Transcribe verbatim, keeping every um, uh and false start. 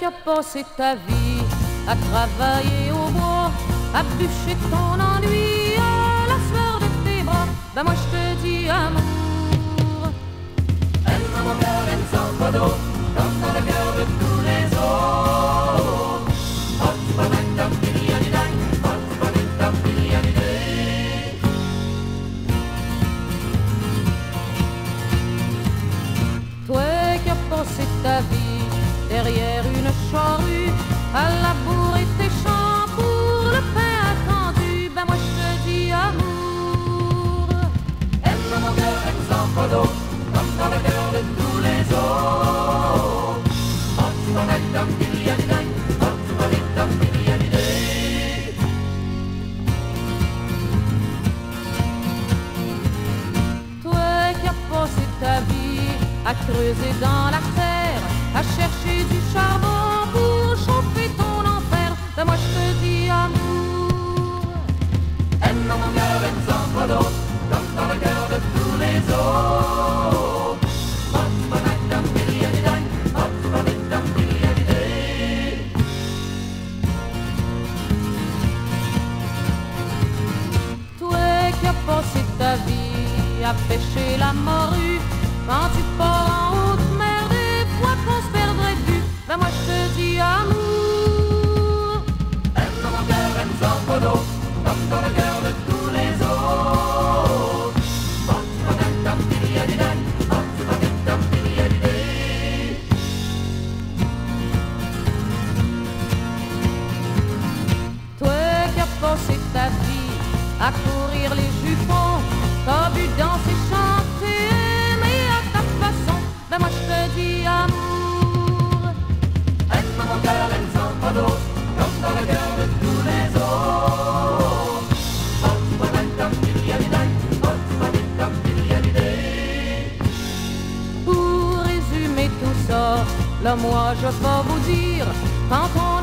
as passé ta vie à travailler au bois, à bûcher ton ennui à la sueur de tes bras, ben moi je te dis amour. Elle dans mon cœur, elle sans pas d'autre, comme dans le cœur de tous les autres. Oh, tu vas mettre ta fille à l'idée, oh, tu vas mettre ta fille à l'idée. Toi qui as passé ta vie derrière une charrue à labourer tes champs pour le pain attendu, ben moi je te dis amour. Elle dans mon cœur, elle sans pas d'autre, comme dans le cœur de tous les autres. Oh, tu vas mettre ta fille à l'idée, oh, tu vas mettre ta fille à l'idée. Toi qui as passé ta vie à creuser dans la terre, à chercher du charbon pour chauffer ton enfer, ben moi je te dis amour. Elle dans mon cœur, elle sans pas d'autre, comme dans le cœur de tous les autres. Oh, tu vas mettre ta fille à l'idée, oh, tu vas mettre ta fille à l'idée. Toi qui as passé ta vie à pêcher la morue, quand tu pars en haute mer, des fois qu'on se perdrait de vue, ben moi je te dis amour. Elle dans mon cœur, elle sans pas d'autre, comme dans le cœur de tous les autres. Oh, tu vas mettre ta fille à l'idée, oh, tu vas mettre ta fille à l'idée. Toi qui as passé ta vie à courir les jupons, t'as bu danser, chanter, mais à ta façon, ben moi je te dis amour. Elle dans mon cœur, elle sans pas d'autre, comme dans le cœur de tous les autres. Oh, tu vas mettre ta fille à l'idée, oh, tu vas mettre ta fille à l'idée. Pour résumer tout ça, là moi je vais vous dire, quand on